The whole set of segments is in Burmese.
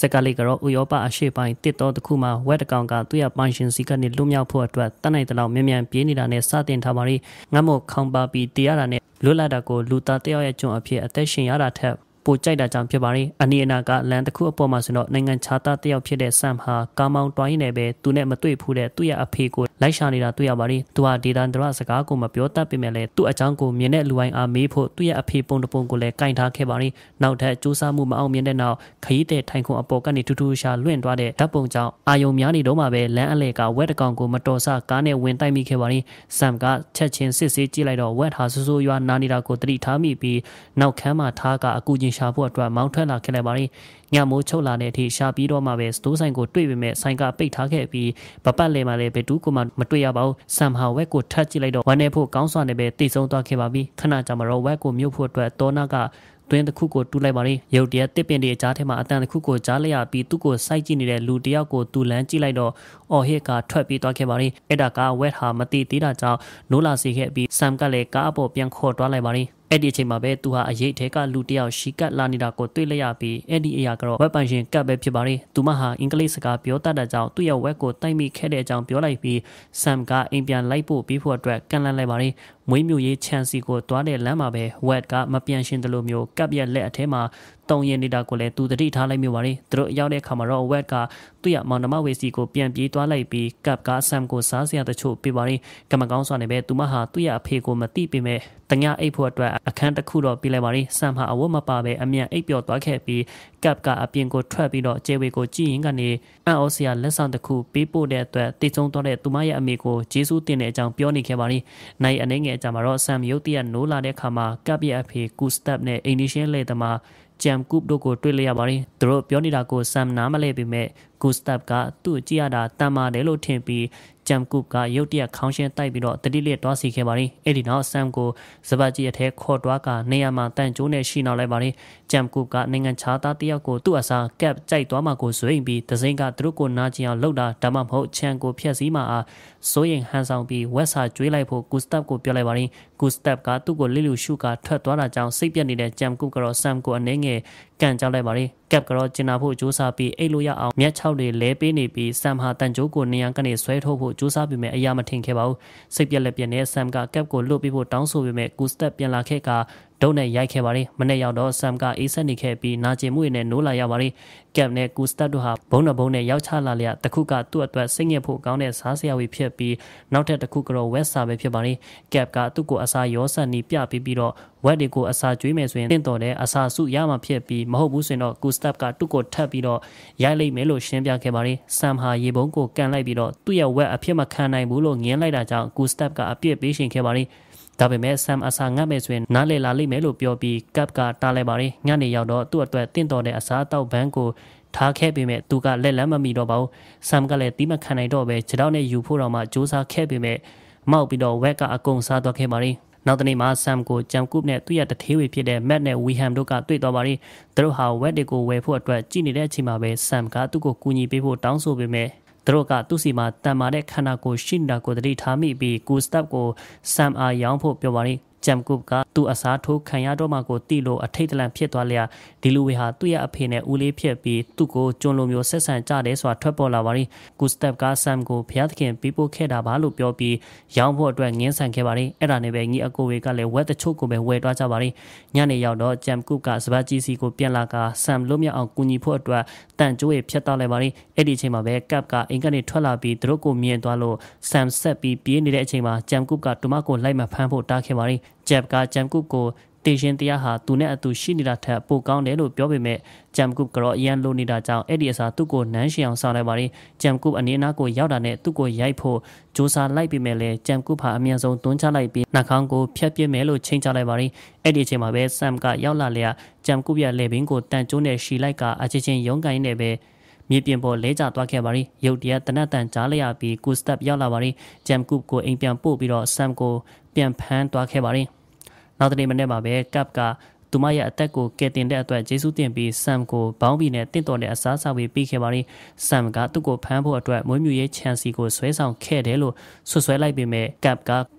ကလေးကတော့ဥရောပအရှေ့ပိုင်းတစ်တော်တစ်ခုမှာဝက်တကောင်ကသူ့ရဲ့ပိုင်ရှင်စီကနေလွတ်မြောက်ဖို့အတွက်တတ်နိုင်တဲ့လောက်မြန်ပြေးနေတာနဲ့စတင်ထားပါလိငတ်မို့ခေါင်ပါပြီးတရားတာနဲ့လွတ်လပ်တာကိုလူသားတယောက်ရဲ့ကျွန်အဖြစ်အသက်ရှင်ရတာထက်ပိုကြိုက်တာကြောင့်ဖြစ်ပါလိအနီအနာကလန်တစ်ခုအပေါ်မှာဆိုတော့နိုင်ငံခြားသားတယောက်ဖြစ်တဲ့ဆမ်ဟာကာမောင်တွိုင်းနေပဲသူနဲ့မတွေ့ဘူးတဲ့သူ့ရဲ့အဖေကိုလိုက်ရှာနေတာတွေ့ရပါလိသူဟာဒေသန္တရစကားကိုမပြောတတ်ပေမဲ့လည်းသူ့အကြောင်းကိုမြင်တဲ့လူတိုင်းအားမေးဖို့သူ့ရဲ့အဖေပုံတပုံကိုလည်းကင်ထားခဲ့ပါလိနောက်ထပ်စူးစမ်းမှုမအောင်မြင်တဲ့နောက်ခရီးတဲ့ထိုင်ခုံအပေါ်ကနေထူးထူးရှာလွင့်သွားတဲ့ဓာတ်ပုံကြောင့်အာယုံများနေတော့မှပဲလမ်းအလဲကဝက်တကောင်ကိုမတော်ဆကားနဲ့ဝင်တိုက်မိခဲ့ပါလိဆမ်ကချက်ချင်းစစ်ဆေးကြည့်လိုက်တော့ဝက်ဟာဆိုးဆိုးရွားနာနေတာကိုသတိထားမိပြီးနောက်ခန်းမှာထားကအကူချင်းရှာဖို့အတွက်မောင်းထွက်လာခဲ့လိုက်ပါလိညမိုးချုပ်လာတဲ့အထိရှာပြီးတော့မှပဲစတိုးဆိုင်ကိုတွေ့ပေမဲ့ဆိုင်ကပိတ်ထားခဲ့ပြီးပပတ်လဲမှာလည်းဘယ်သူမှမတွေ့ရပါဘူးဆမ်ဟာဝက်ကိုထပ်ကြည့်လိုက်တော့ဝမ်းနေဖို့ကောင်းစွာနဲ့ပဲတိတ်ဆုံးသွားခဲ့ပါပြီခဏကြာမှတော့ဝက်ကိုမြုပ်ဖို့အတွက်တောနာကတွင်းတစ်ခုကိုတူးလိုက်ပါလိရုတ်တရက်တစ်ပင်တွေအကြားထဲမှာအတန်တစ်ခုကိုကြားလိုက်ရပြီးသူ့ကိုစိုက်ကြည့်နေတဲ့လူတယောက်ကိုတူလန်းကြည့်လိုက်တော့အော်ဟစ်ကထွက်ပြေးသွားခဲ့ပါလိအဲ့ဒါကဝက်ဟာမတိသေးတာကြောင့်နိုးလာစေခဲ့ပြီးဆမ်ကလည်းကားအပေါ်ပြန်ခေါ်သွားလိုက်ပါလိအဲ့ဒီအချိန်မှာပဲသူဟာအရေးထဲကလူတယောက်ရှီကတ်လာနေတာကိုတွေ့လိုက်ရပြီးအဲ့ဒီအရာကတော့ဝက်ပိုင်ရှင်ကတ်ပဲဖြစ်ပါလိသူမဟာအင်္ဂလိပ်စကားပြောတတ်တဲ့ကြောင့်သူ့ရဲ့ဝက်ကိုတိုက်မိခဲ့တဲ့အကြောင်းပြောလိုက်ပြီးဆမ်ကအိမ်ပြန်လိုက်ဖို့ပြီးဖို့အတွက်ကန့်လန့်လိုက်ပါလိမွေးမြူရေးချန်စီကိုတွားတဲ့လမ်းမှာပဲဝက်ကမပြန်ရှင်တယ်လို့မျိုးကပ်ရက်လက်အထဲမှာတုံရင်နေတာကိုလည်းသူတတိထားလိုက်မျိုးပါလိသူတို့ရောက်တဲ့အခါမှာတော့ဝက်ကသူ့ရဲ့မောင်နှမဝေစီကိုပြန်ပြေးသွားလိုက်ပြီးကပ်ကဆမ်ကိုစားစရာတချို့ပေးပါလိကမကောင်းစွာနဲ့ပဲသူမဟာသူ့ရဲ့အဖေကိုမသိပေမဲ့တ냐အိတ်ဖို့အတွက်အခန်းတစ်ခုတော့ပြလိုက်ပါလိဆမ်ဟာအဝတ်မပါပဲအမြန်အိပ်ပျော်သွားခဲ့ပြီးကပ်ကအပြင်ကိုထွက်ပြီးတော့ကျေဝေကိုကြည့်ရင်ကနေအံ့ဩစရာလက်ဆောင်တစ်ခုပေးပို့တဲ့အတွက်တိတ်ဆုံးသွားတဲ့သူမရဲ့အမေကိုဂျေဆုတင်တဲ့အကြောင်းပြောနေခဲ့ပါလိနိုင်အနေငယ်အကြမှာတော့ဆမ်ရုတ်တရက်နိုးလာတဲ့အခါမှာကပ်ရဲ့အဖေကူစတပ်နဲ့အိန္ဒိရှင်းလေသမားဂျမ်ကူပ်တို့ကိုတွေ့လိုက်ရပါတယ်သူတို့ပြောနေတာကိုဆမ်နားမလဲပေမဲ့ဂူစတပ်ကသူ့ကြည့်ရတာတမ်းပါတယ်လို့ထင်ပြီးဂျမ်ကူပ်ကရုတ်တရက်ခေါင်းရှင်းတိုက်ပြီးတော့တတိလက်တွားစီခဲ့ပါတယ်အဲ့ဒီနောက်ဆမ်ကိုစပတ်ကြီးအထက်ခေါ်တွားကနေရာမှာတန်ကျိုးနဲ့ရှိနောက်လိုက်ပါတယ်ဂျမ်ကူပ်ကနိုင်ငံခြားသားတယောက်ကိုသူ့အစားကပ်ကြိုက်သွားမှကိုဇွိမ်ပြီးဒစိမ့်ကသူတို့ကိုနာကျင်အောင်လှုပ်တာဒါမှမဟုတ်ချန်ကိုဖျက်ဆီးမှအားစိုးရင်ဟန်ဆောင်ပြီးဝက်စာကျွေးလိုက်ဖို့ဂူစတပ်ကိုပြောလိုက်ပါတယ်ဂူစတပ်ကသူ့ကိုလီလူရှုကထွက်သွားတာကြောင့်စိတ်ပြက်နေတဲ့ဂျမ်ကူပ်ကတော့ဆမ်ကိုအနေငယ်ကန်ကြောက်လိုက်ပါတယ်ကပ်ကတော့ကျင်နာဖို့ကြိုးစားပြီးအိတ်လို့ရအောင်မျက်ခြောက်တွေလဲပေးနေပြီးဆမ်ဟာတန်ကြိုးကိုနေရန်ကနေဆွဲထုတ်ဖို့ကြိုးစားပြီးမဲ့အရာမထင်ခဲ့ပါဘူးစိတ်ပြက်လက်ပြက်နဲ့ဆမ်ကကပ်ကိုလွတ်ပြီးဖို့တောင်းဆိုပေမဲ့ဂူစတပ်ပြန်လာခဲ့ကဒုံနဲ့ရိုက်ခဲ့ပါတယ်မနေ့ရောက်တော့ဆမ်ကအေးဆက်နေခဲ့ပြီးနာကျင်မှုတွေနဲ့နိုးလာရပါတယ်ကပ်နဲ့ကူစတပ်တို့ဟာဘုံနဲ့ဘုံနဲ့ရောက်ချလာလျက်တခုကသူ့အတွက်စိတ်ညစ်ဖို့ကောင်းတဲ့စားစရာတွေဖြစ်ပြီးနောက်ထပ်တစ်ခုကတော့ဝက်စာပဲဖြစ်ပါတယ်ကပ်ကသူ့ကိုအစာရောစက်နီးပြပြီးတော့ဝက်တွေကိုအစာကျွေးမယ်ဆိုရင်တင့်တော်တဲ့အစာစုရမှာဖြစ်ပြီးမဟုတ်ဘူးဆိုရင်တော့ကူစတပ်ကသူ့ကိုထပ်ပြီးတော့ရိုက်လိုက်မယ်လို့ရှင်းပြခဲ့ပါတယ်ဆမ်ဟာရေပုံးကိုကန်လိုက်ပြီးတော့သူ့ရဲ့ဝက်အဖြစ်မခံနိုင်ဘူးလို့ငင်းလိုက်တာကြောင့်ကူစတပ်ကအပြစ်ပေးရှင်ခဲ့ပါတယ်ဒါပေမဲ့ဆမ်အစာငတ်မယ်ဆိုရင်နားလေလာလိမ့်မယ်လို့ပြောပြီးကပ်ကတားလိုက်ပါတယ်ညနေရောက်တော့သူ့အတွက်တင့်တော်တဲ့အစာတောက်ဘန်းကိုထားခဲ့ပေမဲ့သူကလက်လန်းမမီတော့ပါဘူးဆမ်ကလည်းတီးမခံနိုင်တော့ပဲခြေထောက်နဲ့ယူဖို့တော့မှစူးစမ်းခဲ့ပေမဲ့မောက်ပြီးတော့ဝက်ကအကုန်စားသွားခဲ့ပါတယ်နောက်တနေ့မှာဆမ်ကိုဂျမ်ကူပ်နဲ့သူ့ရဲ့တထေးဝေဖြစ်တဲ့မက်နဲ့ဝီဟမ်တို့ကတွေ့သွားပါတယ်သူတို့ဟာဝက်တွေကိုဝယ်ဖို့အတွက်ကြည့်နေတဲ့အချိန်မှာပဲဆမ်ကသူ့ကိုကူညီပေးဖို့တောင်းဆိုပေမဲ့သူတို့ကသူ့စီမှာတန်မာတဲ့ခန္ဓာကိုယ်ရှိနေတာကိုသတိထားမိပြီးကူစတပ်ကိုဆမ်အားရောင်းဖို့ပြောပါလိဂျမ်ကူပ်ကသူ့အစားထိုးခံရတော့မှကိုတိလို့အထိတ်တလန့်ဖြစ်သွားလျက်ဒီလူဝေဟာသူ့ရဲ့အဖေနဲ့ဦးလေးဖြစ်ပြီးသူ့ကိုကျွန်းလိုမျိုးဆက်ဆံကြတယ်ဆိုတာထွက်ပေါ်လာပါလိကူစတပ်ကဆမ်ကိုဖျားသခင်ပြီးပို့ခဲ့တာပါလို့ပြောပြီးရောင်းဖို့အတွက်ငင်းဆန်ခဲ့ပါလိအဲ့ဒါနဲ့ပဲညီအကိုတွေကလည်းဝက်တချို့ကိုပဲဝယ်သွားကြပါလိညနေရောက်တော့ဂျမ်ကူပ်ကစပတ်ကြီးစီကိုပြန်လာကဆမ်လွတ်မြောက်အောင်ကူညီဖို့အတွက်တန်ကြိုးရဖြတ်တောက်လိုက်ပါလိအဲ့ဒီအချိန်မှာပဲကပ်ကအင်ကနေထွက်လာပြီးသူတို့ကိုမြင်သွားလို့ဆမ်ဆက်ပြီးပြေးနေတဲ့အချိန်မှာဂျမ်ကူပ်ကတူမကိုလိုက်မှဖမ်းဖို့တားခဲ့ပါလိဂျက်ကဂျမ်ကူပ်ကိုတေရှင်တရားဟာသူနဲ့အတူရှိနေတာထက်ပိုကောင်းတယ်လို့ပြောပေမဲ့ဂျမ်ကူပ်ကတော့အရန်လိုနေတာကြောင့်အဲ့ဒီအစားသူ့ကိုနမ်းရှည်အောင်ဆောင်လိုက်ပါလိဂျမ်ကူပ်အနေအနာကိုရောက်တာနဲ့သူ့ကိုရိုက်ဖို့စူးစမ်းလိုက်ပေမဲ့လည်းဂျမ်ကူပ်ဟာအမြန်ဆုံးတွန်းချလိုက်ပြီးနှာခေါင်းကိုဖျက်ပစ်မယ်လို့ချိန်ချလိုက်ပါလိအဲ့ဒီအချိန်မှာပဲဆမ်ကရောက်လာလျက်ဂျမ်ကူပ်ရဲ့လေဘင်းကိုတန်ကျိုးနဲ့ရှီလိုက်ကအချင်းချင်းရုန်းကန်နေပဲမြေပြင်ပေါ်လဲကျသွားခဲ့ပါလိရုတ်တရက်တနတ်တန်ကြားလိုက်ရပြီးကူစတပ်ရောက်လာပါလိဂျမ်ကူပ်ကိုအိမ်ပြန်ပို့ပြီးတော့ဆမ်ကိုပြန်ဖမ်းသွားခဲ့ပါလိနောက်တနေ့မနေ့မှာပဲကပ်ကသူမရဲ့အသက်ကိုကယ်တင်တဲ့အတွက်ဂျေဆုတင်ပြီးဆမ်ကိုဘောင်းဘီနဲ့တင့်တော်တဲ့အစားအစာတွေပေးခဲ့ပါလိဆမ်ကသူ့ကိုဖမ်းဖို့အတွက်မွေးမြူရေးချန်စီကိုဆွဲဆောင်ခဲ့တယ်လို့ဆွဆွဲလိုက်ပေမဲ့ကပ်က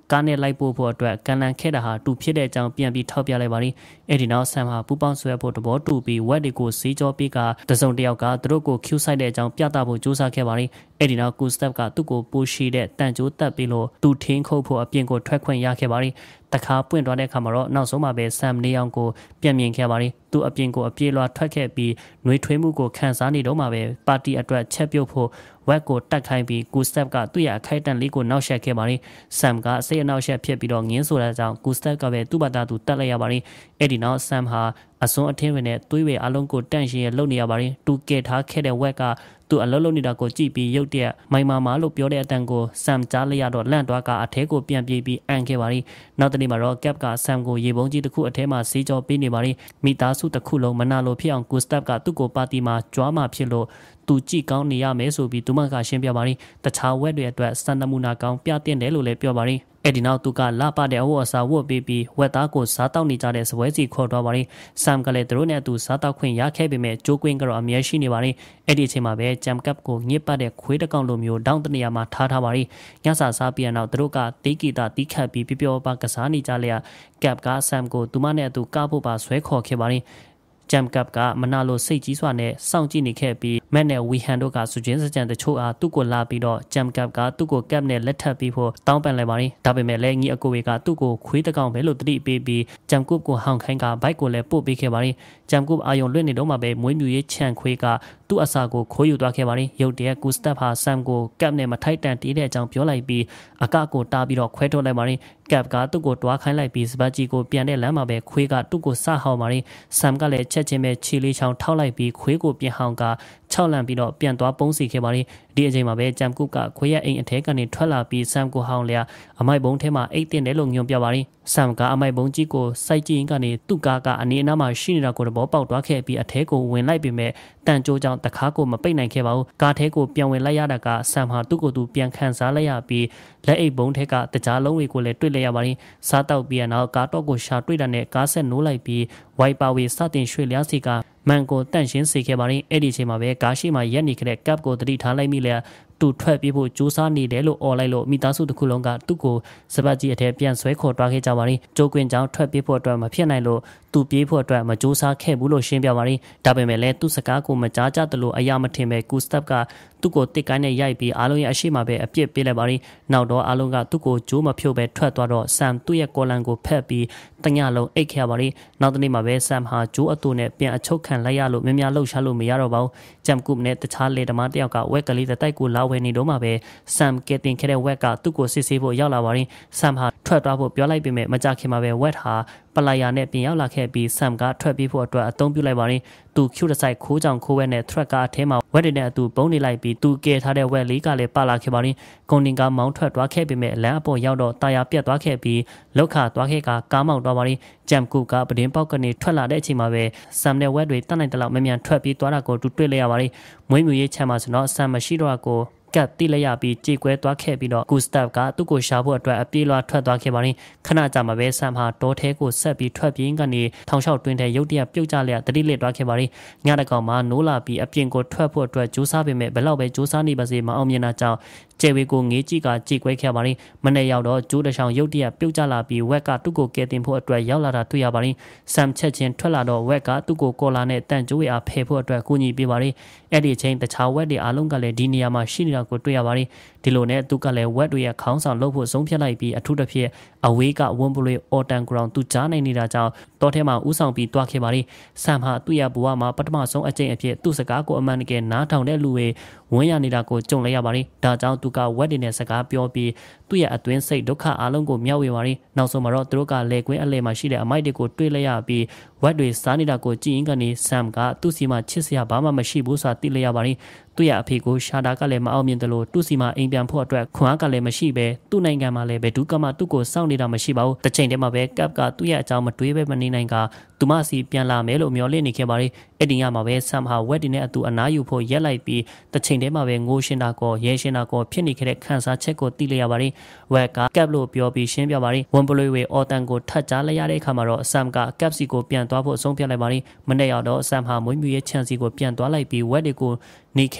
ကားနဲ့လိုက်ပို့ဖို့အတွက်ကန်လန်ခဲ့တာဟာတူဖြစ်တဲ့အကြောင်းပြန်ပြီးထောက်ပြလိုက်ပါတယ်အဲ့ဒီနောက်ဆမ်ဟာပူပေါင်းဆွဲဖို့တဘောတူပြီးဝက်တွေကိုစီးကြောပြီးကတစုံတယောက်ကသူတို့ကို Q ဆိုင်တဲ့အကြောင်းပြသဖို့ကြိုးစားခဲ့ပါတယ်အဲ့ဒီနောက်ကူစတက်ကသူ့ကိုပိုရှိတဲ့တန်ကြိုးတက်ပြီးလို့သူထင်းခုတ်ဖို့အပြင်ကိုထွက်ခွင့်ရခဲ့ပါတယ်တခါပွင့်သွားတဲ့အခါမှာတော့နောက်ဆုံးမှာပဲဆမ်နေအောင်ကိုပြန်မြင်ခဲ့ပါတယ်သူအပြင်ကိုအပြေးလွှာထွက်ခဲ့ပြီးနှွေးထွေးမှုကိုခံစားနေတော့မှပဲပါတီအတွက်ချက်ပြုတ်ဖို့ဝက်ကိုတက်ခိုင်းပြီးကူစတက်ကသူ့ရဲ့အခိုက်အတန့်လေးကိုနောက်ဆက်ခဲ့ပါတယ်ဆမ်ကစိတ်အနှောက်အယှက်ဖြစ်ပြီးတော့ငင်းဆိုတဲ့ကြောင့်ကူစတက်ကပဲသူ့ဘာသာသူတက်လိုက်ရပါတယ်အဲ့ဒီနောက်ဆမ်ဟာအစွန်းအထင်းတွေနဲ့သွေးဝေအလုံးကိုတန့်ရှင်းရလုပ်နေရပါတယ်သူကဲထားခဲ့တဲ့ဝက်ကသူအလုံးလုံးနေတာကိုကြည့်ပြီးရုတ်တရက်မိုင်မာလို့ပြောတဲ့အတန်ကိုဆမ်ကြားလိုက်ရတော့လန့်သွားကအထဲကိုပြန်ပြေးပြီးအန်ခဲ့ပါတယ်နောက်တနေ့မှာတော့ကပ်ကဆမ်ကိုရေပုံးကြီးတစ်ခုအထဲမှာစီးကြောပေးနေပါတယ်မိသားစုတစ်ခုလုံးမနာလို့ဖြစ်အောင်ကူစတက်ကသူ့ကိုပါတီမှာကြွားမှဖြစ်လို့သူကြည့်ကောင်းနေရမယ်ဆိုပြီးသူမကရှင်းပြပါတယ်တခြားဝက်တွေအတွက်စံနမူနာကောင်းပြတင်တယ်လို့လည်းပြောပါတယ်အဲ့ဒီနောက်သူကလာပတဲ့အဝတ်အစားဝတ်ပေးပြီးဝက်သားကိုစားတောက်နေကြတဲ့စပွဲစီခေါ်သွားပါတယ်ဆမ်ကလည်းသူတို့နဲ့အတူစားတောက်ခွင့်ရခဲ့ပေမဲ့ကြိုးကွင်းကတော့အမြဲရှိနေပါတယ်အဲ့ဒီအချိန်မှာပဲဂျမ်ကပ်ကိုညစ်ပတ်တဲ့ခွေးတစ်ကောင်လိုမျိုးတောင်းတနေရာမှာထားပါတယ်ညစာစားပြီးနောက်သူတို့ကတေးဂီတာတီးခတ်ပြီးပျော်ပါကစားနေကြလေကပ်ကဆမ်ကိုသူမနဲ့အတူကဖို့ပါဆွဲခေါ်ခဲ့ပါတယ်ဂျမ်ကပ်ကမနာလိုစိတ်ကြီးစွာနဲ့စောင့်ကြည့်နေခဲ့ပြီးမက်နဲ့ဝီဟန်တို့ကစုချင်းစကြံတချို့အားသူ့ကိုလာပြီးတော့ဂျမ်ကပ်ကသူ့ကိုကပ်နဲ့လက်ထပ်ပြီးဖို့တောင်းပန်လိုက်ပါတယ်ဒါပေမဲ့လည်းညီအကိုတွေကသူ့ကိုခွေးတကောင်ပဲလို့တတိပေးပြီးဂျမ်ကုပ်ကိုဟောင်ခိုင်းကဘိုက်ကိုလည်းပို့ပေးခဲ့ပါတယ်ဂျမ်ကုပ်အာယုံလွတ်နေတော့မှပဲမွေးမြူရေးခြံခွေးကသူ့အစာကိုခိုးယူသွားခဲ့ပါတယ်ရုတ်တရက်ကူစတက်ဟာဆမ်ကိုကပ်နဲ့မထိုက်တန်တီးတဲ့အကြောင်းပြောလိုက်ပြီးအကကိုတားပြီးတော့ခွဲထုတ်လိုက်ပါတယ်ကပ်ကသူ့ကိုတွားခိုင်းလိုက်ပြီးစပတ်ကြီးကိုပြန်တဲ့လမ်းမှာပဲခွေးကသူ့ကိုစဟောင်းပါတယ်ဆမ်ကလည်းချက်ချင်းပဲခြေလေးချောင်းထောက်လိုက်ပြီးခွေးကိုပြန်ဟောင်းက6လန့်ပြီးတော့ပြန်သွားပုံးစီခဲ့ပါတယ်ဒီအချိန်မှာပဲဂျမ်ကုကခွေးရဲ့အိမ်အထဲကနေထွက်လာပြီးဆမ်ကိုဟောင်းလျာအမိုက်ဘုံထဲမှာအိတ်တင်တယ်လို့ညွှန်ပြပါတယ်ဆမ်ကအမိုက်ဘုံကြီးကိုစိုက်ကြည့်ရင်ကနေသူ့ကားကအနေအနားမှာရှိနေတာကိုတော့ပေါက်သွားခဲ့ပြီးအထဲကိုဝင်လိုက်ပေမဲ့တန်ကြိုးကြောင့်တခါကိုမပိတ်နိုင်ခဲ့ပါဘူးကားထဲကိုပြန်ဝင်လိုက်ရတာကဆမ်ဟာသူ့ကိုယ်သူပြန်ခန်းစားလိုက်ရပြီးလက်အိတ်ဘုံထဲကတကြားလုံးတွေကိုလည်းတွေ့လိုက်ရပါတယ်စားတောက်ပြီးနောက်ကားတော့ကိုရှာတွေ့တာနဲ့ကားဆက်နိုးလိုက်ပြီးဝိုင်ပါဝေစတင်ရွှေ့လျားစီကမန်ကိုတန့်ရှင်းစေခဲ့ပါတယ်အဲ့ဒီအချိန်မှာပဲကားရှိမှရက်နေခဲ့တဲ့ကပ်ကိုတတိထားလိုက်မိလေတူထွက်ပြေးဖို့ကြိုးစားနေတယ်လို့អော်လိုက်လို့မိသားစုတစ်ခုလုံးကသူ့ကိုစပတ်ကြီးအထက်ပြန်ဆွဲခေါ်သွားခဲ့ကြပါတယ်ကြိုးကွင်းကြောင်ထွက်ပြေးဖို့အတွက်မဖြစ်နိုင်လို့သူပြေးဖို့အတွက်မကြိုးစားခဲ့ဘူးလို့ရှင်းပြပါတယ်ဒါပေမဲ့လည်းသူ့စကားကိုမကြားကြသလိုအရာမထင်ပဲကူစတက်ကသူ့ကိုတစ်ကိုင်းနဲ့ရိုက်ပြီးအားလုံးရဲ့အရှိမပဲအပြစ်ပေးလိုက်ပါတယ်နောက်တော့အားလုံးကသူ့ကိုကြိုးမဖြုတ်ပဲထွက်သွားတော့ဆမ်သူ့ရဲ့ကော်လန်ကိုဖက်ပြီးတညလုံးအိတ်ခဲ့ပါတယ်နောက်တနေ့မှာပဲဆမ်ဟာဂျိုးအတူနဲ့ပြန်အချုပ်ခံလိုက်ရလို့များများလှုပ်ရှားလို့မရတော့ပါဘူးဂျမ်ကုပ်နဲ့တခြားလေသမားတယောက်ကဝက်ကလေးတိုက်ကိုလာဝယ်နေတော့မှပဲဆမ်ကတင်ခဲ့တဲ့ဝက်ကသူ့ကိုစစ်ဆေးဖို့ရောက်လာပါတယ်ဆမ်ဟာထွက်သွားဖို့ပြောလိုက်ပေမဲ့မကြခင်မှာပဲဝက်ဟာပလာယာနဲ့ပြင်ရောက်လာခဲ့ပြီးဆမ်ကထွက်ပြေးဖို့အတွက်အသုံးပြုလိုက်ပါတယ်သူကျူတဆိုင်ခိုးကြောင်ခိုးဝဲနဲ့ထရက်ကားအထဲမှာဝက်တွေနဲ့အတူပုံနေလိုက်ပြီးသူကဲထားတဲ့ဝက်လေးကလည်းပါလာခဲ့ပါတယ်ကွန်တင်ကမောင်းထွက်သွားခဲ့ပေမဲ့လမ်းအပေါ်ရောက်တော့တာယာပြတ်သွားခဲ့ပြီးလောက်ခသွားခဲ့ကကားမောင်းသွားပါတယ်ဂျမ်ကူကပဒင်းပေါက်ကနေထွက်လာတဲ့အချိန်မှာပဲဆမ်နဲ့ဝက်တွေတတ်နိုင်တဲ့လောက်မြန်ထွက်ပြေးသွားတာကိုသူတွေ့လိုက်ရပါတယ်မွေးမြူရေးချမ်းမှာဆိုတော့ဆမ်မရှိတော့ကိုကပ်တိလိုက်ရပြီးကြေကွဲသွားခဲ့ပြီးတော့ဂူစတပ်ကသူ့ကိုရှာဖို့အတွက်အပြေးလွှာထွက်သွားခဲ့ပါတယ်ခဏကြာမှပဲဆမ်ဟာတောထဲကိုဆက်ပြီးထွက်ပြေးကနေထောင်လျှောက်တွင်းထဲရုတ်တရက်ပြုတ်ကျလျက်တတိလစ်သွားခဲ့ပါတယ်ညတကောင်မှာနိုးလာပြီးအပြင်ကိုထွက်ဖို့အတွက်ကြိုးစားပေမဲ့ဘယ်လောက်ပဲကြိုးစားနေပါစေမအောင်မြင်တာကြောင့်ကျဲဝေကိုငေးကြည့်ကကြေကွဲခဲ့ပါတယ်မနေ့ရောက်တော့ကျိုးတချောင်ရုတ်တရက်ပြုတ်ကျလာပြီးဝက်ကသူ့ကိုကဲတင်ဖို့အတွက်ရောက်လာတာတွေ့ရပါတယ်ဆမ်ချက်ချင်းထွက်လာတော့ဝက်ကသူ့ကိုကော်လာနဲ့တန်ကျိုးရအားဖယ်ဖို့အတွက်ကူညီပေးပါတယ်အဲ့ဒီအချိန်တခြားဝက်တွေအားလုံးကလည်းဒီနေရာမှာရှိနေတာကိုတွေ့ရပါတယ်ဒီလိုနဲ့သူကလည်းဝက်တွေရဲ့ခေါင်းဆောင်လုပ်ဖို့ဆုံးဖြတ်လိုက်ပြီးအထူးသဖြင့်အဝေးကဝွန်ပလွေအော်တန်ဂရောင်သူကြားနိုင်နေတာကြောင့်တောထဲမှာဥဆောင်ပြီးတွားခဲ့ပါတယ်ဆမ်ဟာသူ့ရဲ့ဘဝမှာပထမဆုံးအကြိမ်အဖြစ်သူ့စကားကိုအမှန်တကယ်နားထောင်တဲ့လူတွေဝန်းရနေတာကိုကြုံလိုက်ရပါတယ်ဒါကြောင့်သူကဝက်တွေနဲ့စကားပြောပြီးသူ့ရဲ့အတွင်းစိတ်ဒုက္ခအလုံးကိုမျှဝေပါတယ်နောက်ဆုံးမှာတော့သူတို့ကလေကွင်းအလဲမှာရှိတဲ့အမိုက်တွေကိုတွေးလိုက်ရပြီးဝက်တွေစားနေတာကိုကြည့်ရင်ကနေဆမ်ကသူ့စီမှာချစ်စရာဘာမှမရှိဘူးဆိုတာသိလိုက်ရပါတယ်သူ့ရဲ့အဖေကိုရှာတာကလည်းမအောင်မြင်တယ်လို့သူ့စီမှာအိမ်ပြန်ဖို့အတွက်ခွန်အားကလည်းမရှိပဲသူ့နိုင်ငံမှာလည်းဘယ်သူမှသူ့ကိုစောင့်နေတာမရှိပါဘူးတစ်ချိန်တည်းမှာပဲကပ်ကသူ့ရဲ့အကြောင်းမတွေးပဲမနေနိုင်ကသူမစီပြန်လာမယ်လို့မျှော်လင့်နေခဲ့ပါတယ်အဲ့ဒီညမှာပဲဆမ်ဟာဝက်ဒီနဲ့အတူအနားယူဖို့ရက်လိုက်ပြီးတစ်ချိန်တည်းမှာပဲငိုရှင်တာကောရဲရှင်တာကောဖြစ်နေခဲ့တဲ့ခန်းစားချက်ကိုသိလိုက်ရပါတယ်ဝက်ကကပ်လို့ပြောပြီးရှင်းပြပါတယ်ဝန်ပလွေဝေအော်တန်ကိုထပ်ကြားလိုက်ရတဲ့အခါမှာတော့ဆမ်ကကပ်စီကိုပြန်သွားဖို့အဆုံးဖြတ်လိုက်ပါတယ်မနေ့ရောက်တော့ဆမ်ဟာမွေးမြူရေးချန်စီကိုပြန်သွားလိုက်ပြီးဝက်တွေကိုနေခဲ့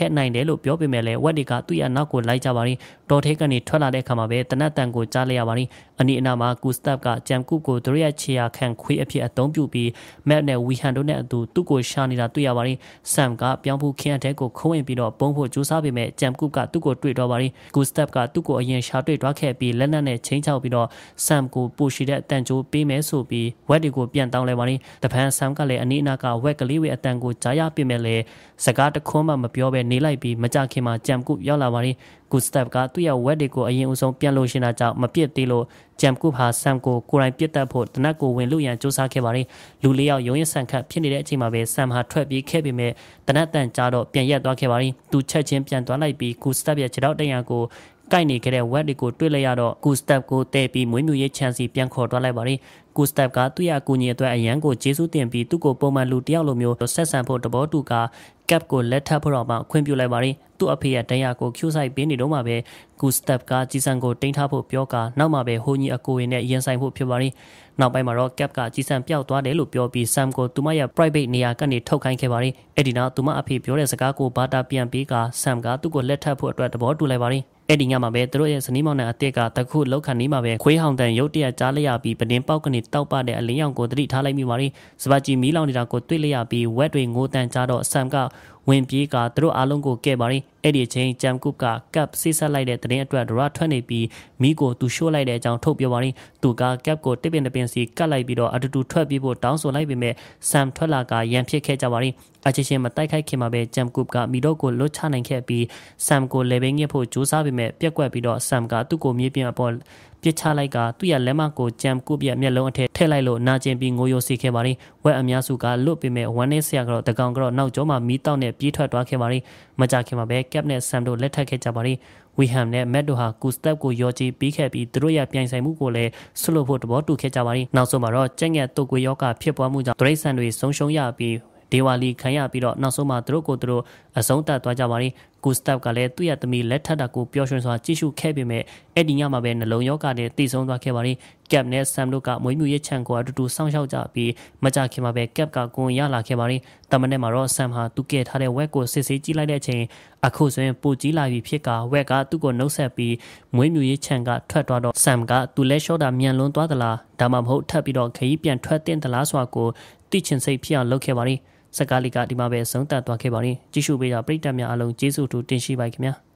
ခဲနိုင်တယ်လို့ပြောပေမဲ့လည်းဝက်တွေကသူ့ရဲ့နောက်ကိုလိုက်ကြပါရီတော်ထဲကနေထွက်လာတဲ့အခါမှာပဲတနတ်တန်ကိုကြားလိုက်ရပါရီအနီအနာမှာဂူစတပ်ကဂျမ်ကုကိုသူတို့ရဲ့ခြေရာခံခွေးအဖြစ်အသုံးပြုပြီးမက်နဲ့ဝီဟန်တို့နဲ့အတူသူ့ကိုရှာနေတာတွေ့ရပါရီဆမ်ကပြောင်းဖူးခင်းအထဲကိုခိုးဝင်ပြီးတော့ပုံဖို့ကြိုးစားပေမဲ့ဂျမ်ကုကသူ့ကိုတွေ့တော့ပါရီဂူစတပ်ကသူ့ကိုအရင်ရှာတွေ့သွားခဲ့ပြီးလက်နက်နဲ့ချင်းချောက်ပြီးတော့ဆမ်ကိုပိုရှိတဲ့အတန်ကြိုးပေးမယ်ဆိုပြီးဝက်တွေကိုပြန်တောင်းလဲပါရီတပန်းဆမ်ကလည်းအနီအနာကဝက်ကလေးဝေအတန်ကိုကြားရပြမဲ့လေစကားတခွန်းမှမပြောဘဲနေလိုက်ပြီးမကြခင်မှာဂျမ်ကုရောက်လာပါရီဂူစတပ်ကသူ့ရဲ့ဝက်တွေကိုအရင်ဦးဆုံးပြန်လို့ရှင်တာကြောင့်မပြစ်သေးလို့ဂျမ်ကုဟာဆမ်ကိုကိုယ်တိုင်ပြစ်တတ်ဖို့တနက်ကိုဝင်လို့ရန်စူးစမ်းခဲ့ပါရီလူလေးယောက်ရုံးရင်ဆန်ခတ်ဖြစ်နေတဲ့အချိန်မှာပဲဆမ်ဟာထွက်ပြေးခဲ့ပေမဲ့တနက်တန်ကြားတော့ပြန်ရက်သွားခဲ့ပါရီသူချက်ချင်းပြန်သွားလိုက်ပြီးဂူစတပ်ရဲ့ခြေထောက်တရံကိုကိုက်နေခဲ့တဲ့ဝက်တွေကိုတွေ့လိုက်ရတော့ဂူစတပ်ကိုတဲပြီးမွေးမြူရေးချန်စီပြန်ခေါ်သွားလိုက်ပါရီဂူစတပ်ကသူ့ရဲ့အကူအညီအတွက်အရန်ကိုကျေးဇူးတင်ပြီးသူ့ကိုပုံမှန်လူတယောက်လိုမျိုးဆက်ဆံဖို့တဘောတူကကပ်ကိုလက်ထပ်ဖို့တော့မှခွင့်ပြုလိုက်ပါရီသူ့အဖေရဲ့တရားကိုကျူးဆိုင်ပေးနေတော့မှပဲဂူစတပ်ကကြီးစံကိုတင်ထားဖို့ပြောကနောက်မှပဲဟိုကြီးအကိုရင်နဲ့ရင်ဆိုင်ဖို့ဖြစ်ပါရီနောက်ပိုင်းမှာတော့ကပ်ကကြီးစံပျောက်သွားတယ်လို့ပြောပြီးဆမ်ကိုသူမရဲ့ private နေရာကနေထုတ်ခိုင်းခဲ့ပါရီအဲ့ဒီနောက်သူမအဖေပြောတဲ့စကားကိုဘာတာပြန်ပြီးကဆမ်ကသူ့ကိုလက်ထပ်ဖို့အတွက်တဘောတူလိုက်ပါရီအဲ့ဒီညမှာပဲသူတို့ရဲ့ဇနီးမောင်နှံအသစ်ကတခုလောက်ခဏီးမှာပဲခွေးဟောင်တန်ရုတ်တရက်ကြားလိုက်ရပြီးပဒင်းပေါက်ကနေတောက်ပတဲ့အလင်းရောင်ကိုသတိထားလိုက်မိပါရီစပါကြီးမီးလောင်နေတာကိုတွေ့လိုက်ရပြီးဝက်တွေငိုတန်ကြတော့ဆမ်ကဝင်ပြေးကသူတို့အားလုံးကိုကဲပါရီအဲ့ဒီအချိန်ဂျမ်ကုကကပ်ဆေးဆက်လိုက်တဲ့တရင်အတွက်ဒရထွက်နေပြီးမီးကိုသူရှို့လိုက်တဲ့အကြောင်းထုတ်ပြောပါရီသူကကပ်ကိုတစ်ပင်တစ်ပင်စီကတ်လိုက်ပြီးတော့အတူတူထွက်ပြေးဖို့တောင်းဆိုလိုက်ပေမဲ့ဆမ်ထွက်လာကရန်ဖြစ်ခဲ့ကြပါရီအချင်းချင်းမတိုက်ခိုက်ခင်မှာပဲဂျမ်ကုကမီတော့ကိုလွတ်ချနိုင်ခဲ့ပြီးဆမ်ကိုလေဘင်းငှက်ဖို့ကြိုးစားပေမဲ့ပြက်ကွက်ပြီးတော့ဆမ်ကသူ့ကိုမြေပြင်အပေါ်ပြစ်ချလိုက်ကသူ့ရဲ့လက်မကိုဂျမ်ကုပြက်မျက်လုံးအထက်ထည့်လိုက်လို့နာကျင်ပြီးငိုယိုစီခဲ့ပါရီဝက်အများစုကလွတ်ပေမဲ့ဝမ်းနေဆရာကတော့တကောင်ကတော့နောက်ကျောမှာမီးတောက်နဲ့ပြေးထွက်သွားခဲ့ပါရီမကြခင်မှာပဲကပ်နဲ့ဆမ်တို့လက်ထပ်ခဲ့ကြပါရီဝီဟမ်နဲ့မက်ဒိုဟာကူစတပ်ကိုရော်ချီပြီးခဲ့ပြီးသူတို့ရဲ့ပြိုင်ဆိုင်မှုကိုလည်းဆွလို့ဖို့တဘောတူခဲ့ကြပါရီနောက်ဆုံးမှာတော့ကျက်ငက်တုတ်ကွေးယောဂဖြစ်ပွားမှုကြောင့်ဒရိတ်ဆန်တွေဆုံးရှုံးရပြီးဒေဝါလီခံရပြီးတော့နောက်ဆုံးမှာသူတို့ကိုသူတို့အဆုံးသတ်သွားကြပါရီဂူစတပ်ကလည်းသူ့ရဲ့သမီးလက်ထပ်တာကိုပျော်ရွှင်စွာကြည့်ရှုခဲ့ပေမဲ့အဲ့ဒီညမှာပဲနှလုံးရောဂါနဲ့တည်ဆုံးသွားခဲ့ပါရီကပ်နဲ့ဆမ်တို့ကမွေးမြူရေးချန်ကိုအတူတူစောင့်ရှောက်ကြပြီးမကြခင်မှာပဲကပ်ကကိုရလာခဲ့ပါရီတမန်နဲ့မှာတော့ဆမ်ဟာသူကဲထားတဲ့ဝက်ကိုစစ်ဆေးကြည့်လိုက်တဲ့အချိန်အခုဆိုရင်ပူကြီးလာပြီဖြစ်ကဝက်ကသူ့ကိုနှုတ်ဆက်ပြီးမွေးမြူရေးချန်ကထွက်သွားတော့ဆမ်ကသူလဲလျှော့တာမြန်လွန်သွားသလားဒါမှမဟုတ်ထပ်ပြီးတော့ခရီးပြန်ထွက်တင်သလားဆိုတာကိုသိချင်စိတ်ဖြစ်အောင်လုပ်ခဲ့ပါရီစကားလေးကဒီမှာပဲဆုံးသက်သွားခဲ့ပါရင်ကြည့်ရှုပေးကြပရိသတ်များအားလုံးကျေးဇူးတူတင်ရှိပါခင်ဗျာ